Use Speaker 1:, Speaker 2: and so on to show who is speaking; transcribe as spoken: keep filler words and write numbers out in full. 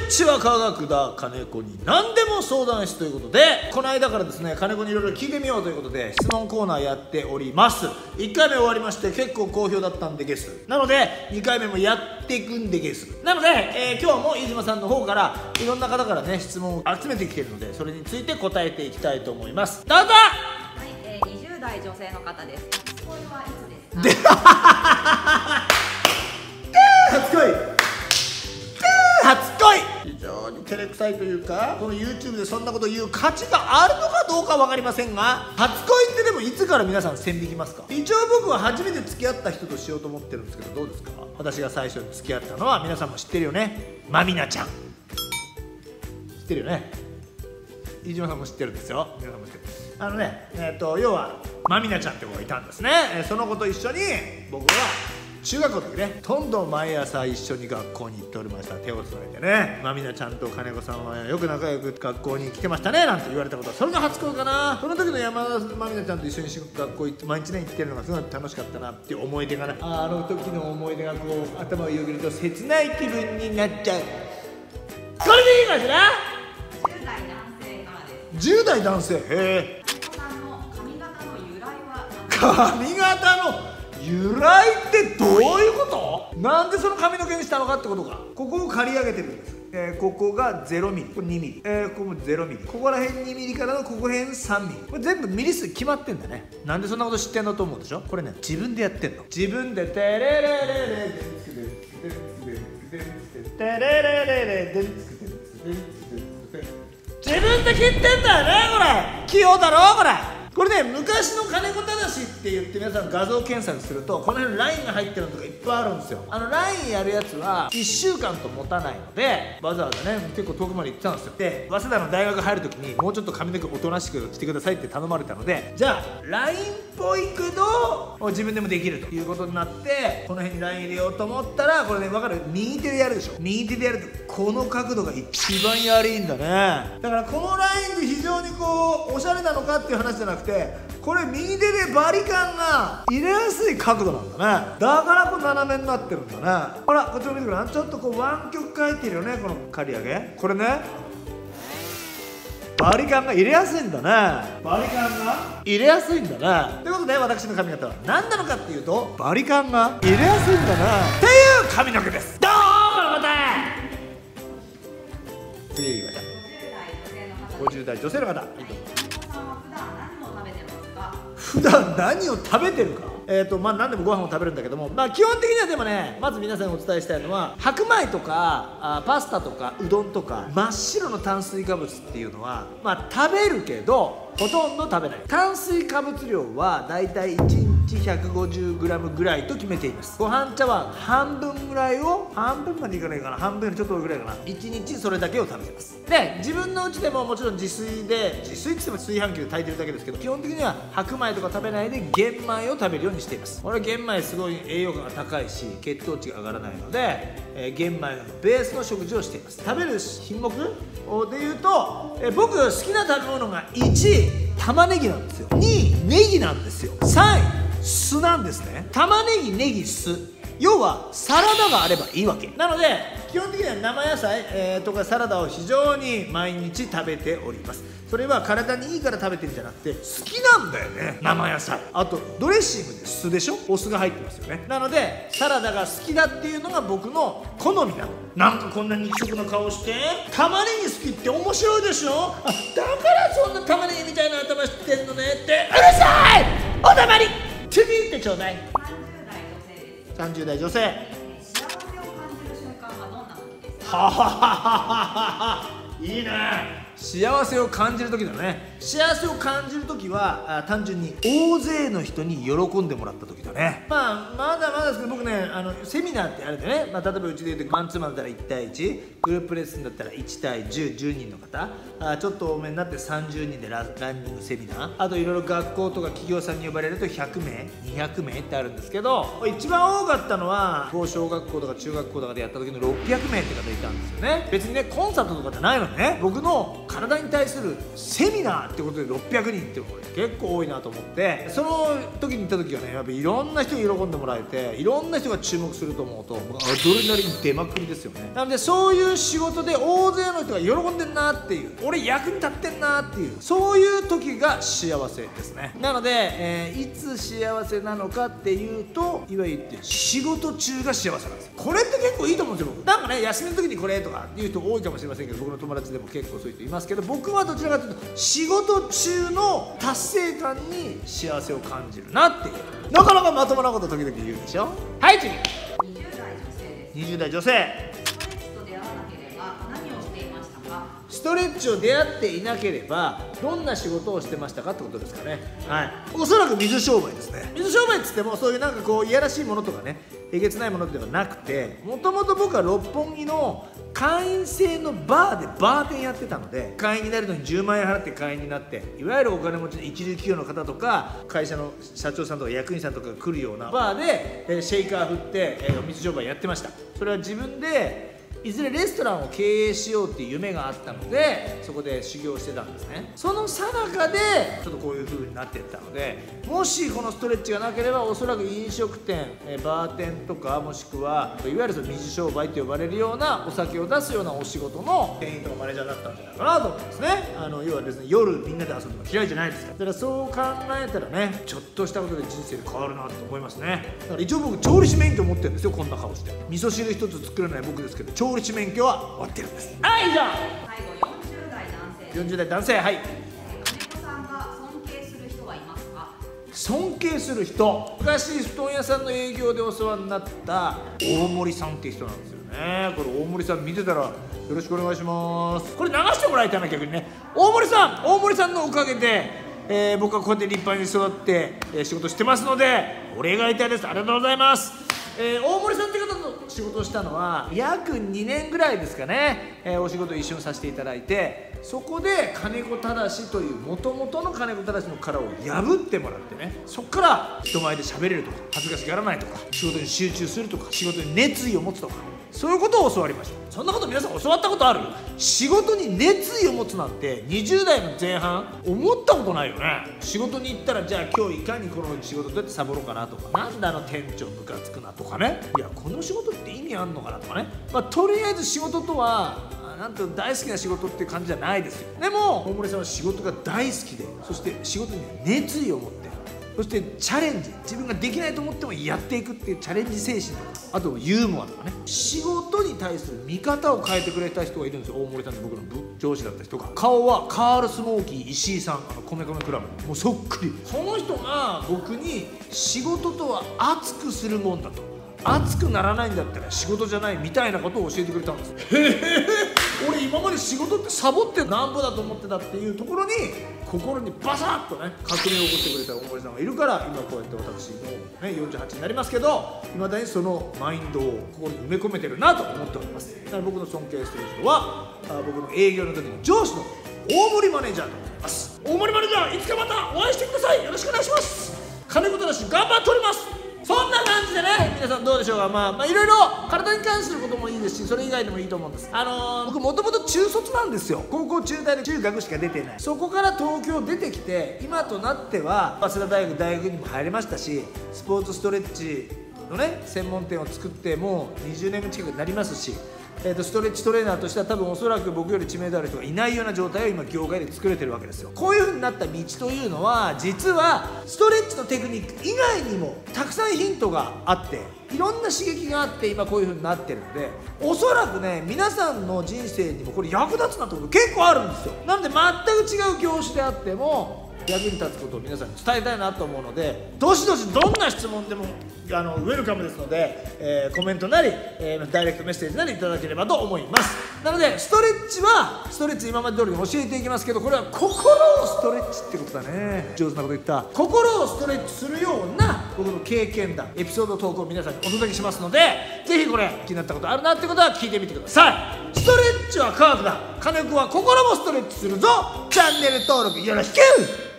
Speaker 1: んちは科学だ金子に何でも相談しということで、この間からですね金子にいろいろ聞いてみようということで質問コーナーやっております。いっかいめ終わりまして結構好評だったんでゲスなのでにかいめもやっていくんでゲスなので、えー、今日も飯島さんの方からいろんな方からね質問を集めてきているので、それについて答えていきたいと思います。どうぞ。
Speaker 2: はい、えー、にじゅうだい女性の方です。初恋はいつですか？
Speaker 1: 初恋初恋非常に照れくさいというか、この YouTube でそんなこと言う価値があるのかどうか分かりませんが、初恋ってでもいつから皆さん線引きますか？一応僕は初めて付き合った人としようと思ってるんですけど、どうですか？私が最初に付き合ったのは皆さんも知ってるよね、まみなちゃん知ってるよね。飯島さんも知ってるんですよ。皆さんも知ってる。あのね、えー、と要はまみなちゃんって子がいたんですね。えー、その子と一緒に僕は中学校の時ね、どんどん毎朝一緒に学校に行っておりました。手をつないでね、まみなちゃんと金子さんはよく仲良く学校に来てましたねなんて言われたことは、それが初恋かな。その時の山田まみなちゃんと一緒に学校行って毎日ね行ってるのがすごい楽しかったなっていう思い出がね、あ, あの時の思い出がこう頭をよぎると切ない気分になっちゃう。これでいいかしら。
Speaker 2: じゅうだい男性からです。
Speaker 1: じゅうだい男性。へえ。
Speaker 2: 髪型の由来は？
Speaker 1: 髪型の由来ってどういうこと？なんでその髪の毛にしたのかってことか。ここを刈り上げてるんです。えー、ここがゼロミリ、これにミリ、えー、ここもゼロミリ、ここら辺にミリからのここ辺さんミリ、これ全部ミリ数決まってんだね。なんでそんなこと知ってんのと思うでしょ。これね自分でやってんの。自分でテレレレレデンツデンツデンツデンツデンツデンテレレレレデンツデンツデンツデン自分で切ってんだよねこれ。器用だろこれ。これね昔の金子正って言って皆さん画像検索するとこの辺ラインが入ってるのとかいっぱいあるんですよ。あのラインやるやつはいっしゅうかんと持たないので、わざわざね結構遠くまで行ってたんですよ。で早稲田の大学入る時にもうちょっと髪の毛おとなしくしてくださいって頼まれたので、じゃあラインっぽいけど自分でもできるということになって、この辺にライン入れようと思ったら、これね分かる？右手でやるでしょ。右手でやるとこの角度が一番やりいんだね。だからこのラインで非常にこうおしゃれなのかっていう話じゃなくて、これ右手でバリカンが入れやすい角度なんだね。だからこう斜めになってるんだね。ほらこっちも見てくれ。ちょっとこう湾曲書いてるよね、この刈り上げ。これねバリカンが入れやすいんだね。バリカンが入れやすいんだね。ということで私の髪型は何なのかっていうと、バリカンが入れやすいんだねっていう髪の毛です。どうこの答え。次言いました。ごじゅうだい女性の方。普段何を食べてるか。えーとまあ何でもご飯を食べるんだけども、まあ基本的にはでもね、まず皆さんにお伝えしたいのは、白米とかあパスタとかうどんとか真っ白の炭水化物っていうのはまあ食べるけどほとんど食べない。炭水化物量はだいたいいちにちひゃくごじゅうグラムぐらいと決めています。ご飯茶碗半分ぐらいを、半分までいかないかな、半分よりちょっとぐらいかな、いちにちそれだけを食べてます。で自分のうちでももちろん自炊で、自炊って言っても炊飯器で炊いてるだけですけど、基本的には白米とか食べないで玄米を食べるようにしています。これ玄米すごい栄養価が高いし血糖値が上がらないので、えー、玄米のベースの食事をしています。食べる品目でいうと、えー、僕好きな食べ物がいちい玉ねぎなんですよ。にいネギなんですよ。さんい酢なんですね。玉ねぎネギ酢、要はサラダがあればいいわけなので、基本的には生野菜、えー、とかサラダを非常に毎日食べております。それは体にいいから食べてるんじゃなくて好きなんだよね、生野菜。あとドレッシングで酢でしょ、お酢が入ってますよね。なのでサラダが好きだっていうのが僕の好みなの。なんかこんな肉食の顔して玉ねぎ好きって面白いでしょ。あ、だからそんな玉ねぎみたいな頭してんのねって。うるさい、お黙り。次行ってちょうだい。さんじゅうだい女性。
Speaker 2: 幸せを感じる瞬間はどんな時ですか？
Speaker 1: ははははは。いいね。幸せを感じる時だね。幸せを感じる時はあ単純に大勢の人に喜んでもらった時だね。まあまだまだですけど、僕ねあのセミナーってあれでね、まあ、例えばうちでいうとマンツーマンだったらいちたいいち、グループレッスンだったらいちたいじゅう、じゅうにんの方、あちょっと多めになってさんじゅうにんで ラ, ランニングセミナー、あといろいろ学校とか企業さんに呼ばれるとひゃくめいにひゃくめいってあるんですけど、一番多かったのは小学校とか中学校とかでやった時のろっぴゃくめいって方いたんですよね。別にねコンサートとかじゃないのね、僕の考体に対するセミナーってことでろっぴゃくにんっていうのが結構多いなと思って、その時に行った時はね、やっぱいろんな人に喜んでもらえて、いろんな人が注目すると思うとアドレナリン出まくりですよね。なのでそういう仕事で大勢の人が喜んでんなっていう、俺役に立ってんなっていう、そういう時が幸せですね。なので、えー、いつ幸せなのかっていうと、いわゆる仕事中が幸せなんですよ。これって結構いいと思うんですよ。僕なんかね、休みの時にこれとかっていう人多いかもしれませんけど、僕の友達でも結構そういう人いますけど、僕はどちらかというと仕事中の達成感に幸せを感じるなっていう。なかなかまともなこと時々言うでしょ。はい、次。
Speaker 2: にじゅう代女性です。
Speaker 1: にじゅう代女性。ストレッチと出会わなければ何をしていましたか？ストレッチを出会っていなければどんな仕事をしてましたかってことですかね。はい、おそらく水商売ですね。水商売っつってもそういうなんかこういやらしいものとかね、えげつないものではなくて、もともと僕は六本木の会員制のバーでバーテンやってたので、会員になるのにじゅうまんえん払って会員になって、いわゆるお金持ちの一流企業の方とか会社の社長さんとか役員さんとかが来るようなバーで、えー、シェイカー振って、えー、お水商売やってました。それは自分でいずれレストランを経営しようっていう夢があったので、そこで修行してたんですね。その最中でちょっとこういう風になっていったので、もしこのストレッチがなければおそらく飲食店、えバーテンとか、もしくはいわゆるその水商売と呼ばれるようなお酒を出すようなお仕事の店員とかマネージャーだったんじゃないかなと思うんですね。あの要はですね、夜みんなで遊ぶの嫌いじゃないですから。だからそう考えたらね、ちょっとしたことで人生変わるなと思いますね。だから一応僕調理師免許持ってるんですよ。こんな顔して味噌汁一つ作れない僕ですけど、調理師免許は終わってるんです。はい、じゃあ
Speaker 2: 最後よんじゅう代男性。
Speaker 1: よんじゅう代男性。はい。
Speaker 2: 金子さんが尊敬する人はいますか？
Speaker 1: 尊敬する人、昔布団屋さんの営業でお世話になった大森さんっていう人なんですよね。これ大森さん見てたらよろしくお願いします。これ流してもらいたいな、逆にね。大森さん大森さんのおかげで、えー、僕はこうやって立派に育って、えー、仕事してますのでお礼が言いたいです。ありがとうございます。えー、大森さんって方と仕事をしたのは約にねんぐらいですかね。えー、お仕事一緒にさせていただいて、そこで金子忠というもともとの金子忠の殻を破ってもらってね、そこから人前で喋れるとか、恥ずかしがらないとか、仕事に集中するとか、仕事に熱意を持つとか、そういうことを教わりました。そんなこと皆さん教わったことある？仕事に熱意を持つなんてにじゅう代の前半思ったことないよね。仕事に行ったら、じゃあ今日いかにこの仕事どうやってサボろうかなとか、なんであの店長ムカつくなとかね、いやこの仕事って意味あんのかなとかね、まあ、とりあえず仕事とはなんと大好きな仕事っていう感じじゃないですよ。でも大森さんは仕事が大好きで、そして仕事に熱意を持って、そしてチャレンジ、自分ができないと思ってもやっていくっていうチャレンジ精神とか、あとユーモアとかね、仕事に対する見方を変えてくれた人がいるんですよ。大森さんって僕の上司だった人が、顔はカールスモーキー石井さん、あの米米クラブもうそっくり。その人が僕に仕事とは熱くするもんだと、熱くならないんだったら仕事じゃないみたいなことを教えてくれたんですよ。へへ俺今まで仕事ってサボってなんぼだと思ってたっていうところに、心にバサッとね革命を起こしてくれた大森さんがいるから、今こうやって私もうねよんじゅうはちになりますけど、いまだにそのマインドを心に埋め込めてるなと思っております。だから僕の尊敬している人は、あ僕の営業の時の上司の大森マネージャーと思います。大森マネージャー、いつかまたお会いしてください。よろしくお願いします。金子忠頑張っております。そんな感じでね、皆さんどうでしょうか。まあまあいろいろ体に関することもいいですし、それ以外でもいいと思うんです。あのー、僕もともと中卒なんですよ。高校中大で中学しか出てない。そこから東京出てきて、今となっては早稲田大学大学にも入れましたし、スポーツストレッチのね専門店を作ってもうにじゅうねん近くになりますし、えー、とストレッチトレーナーとしては多分おそらく僕より知名度ある人がいないような状態を今業界で作れてるわけですよ。こういう風になった道というのは、実はストレッチのテクニック以外にもたくさんヒントがあって、いろんな刺激があって今こういう風になってるので、おそらくね皆さんの人生にもこれ役立つなってこと結構あるんですよ。なので全く違う業種であっても役に立つことを皆さんに伝えたいなと思うので、どしどしどんな質問でもあのウェルカムですので、えー、コメントなり、えー、ダイレクトメッセージなりいただければと思います。なのでストレッチはストレッチ今まで通りに教えていきますけど、これは心をストレッチってことだね。上手なこと言った。心をストレッチするような僕の経験談、エピソードトークを皆さんにお届けしますので、ぜひこれ気になったことあるなってことは聞いてみてください。ストレッチは科学だ。金子は心もストレッチするぞ。チャンネル登録よろしく。